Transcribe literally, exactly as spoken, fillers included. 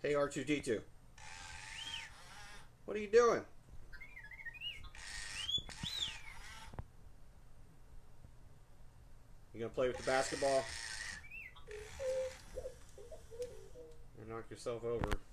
Hey, R two D two. What are you doing? You gonna play with the basketball? Or knock yourself over?